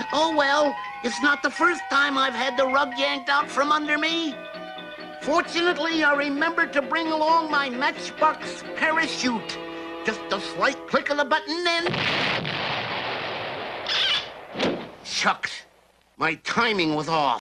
Oh, well, it's not the first time I've had the rug yanked out from under me. Fortunately, I remembered to bring along my Matchbox parachute. Just a slight click of the button and... Shucks, my timing was off.